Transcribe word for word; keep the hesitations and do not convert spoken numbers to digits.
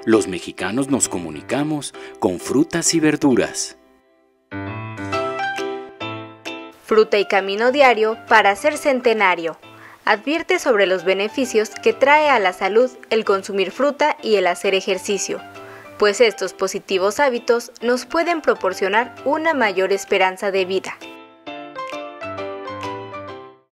Los mexicanos nos comunicamos con frutas y verduras. Fruta y camino diario para ser centenario. Advierte sobre los beneficios que trae a la salud el consumir fruta y el hacer ejercicio, pues estos positivos hábitos nos pueden proporcionar una mayor esperanza de vida.